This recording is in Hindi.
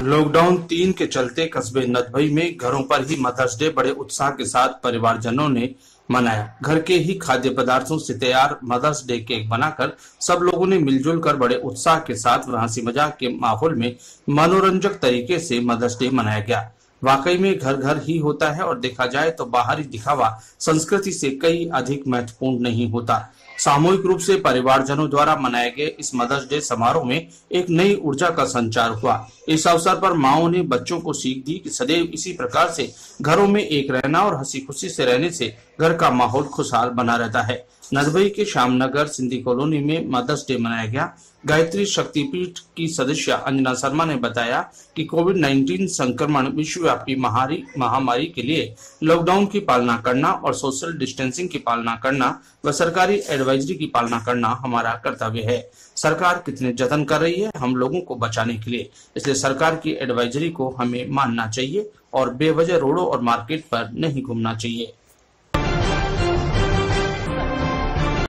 लॉकडाउन 3 के चलते कस्बे नदभई में घरों पर ही मदर्स डे बड़े उत्साह के साथ परिवारजनों ने मनाया। घर के ही खाद्य पदार्थों से तैयार मदर्स डे केक बनाकर सब लोगों ने मिलजुल कर बड़े उत्साह के साथ हंसी मजाक के माहौल में मनोरंजक तरीके से मदर्स डे मनाया गया। वाकई में घर घर ही होता है और देखा जाए तो बाहरी दिखावा संस्कृति से कई अधिक महत्वपूर्ण नहीं होता। सामूहिक रूप से परिवारजनों द्वारा मनाए गए इस मदर्स डे समारोह में एक नई ऊर्जा का संचार हुआ। इस अवसर पर माओं ने बच्चों को सीख दी कि सदैव इसी प्रकार से घरों में एक रहना और हंसी खुशी से रहने से घर का माहौल खुशहाल बना रहता है। नदभई के श्यामनगर सिंधी कॉलोनी में मदर्स डे मनाया गया। गायत्री शक्तिपीठ की सदस्य अंजना शर्मा ने बताया कि कोविड-19 संक्रमण विश्वव्यापी महामारी के लिए लॉकडाउन की पालना करना और सोशल डिस्टेंसिंग की पालना करना व सरकारी एडवाइजरी की पालना करना हमारा कर्तव्य है। सरकार कितने जतन कर रही है हम लोगों को बचाने के लिए, इसलिए सरकार की एडवाइजरी को हमें मानना चाहिए और बेवजह रोडों और मार्केट पर नहीं घूमना चाहिए।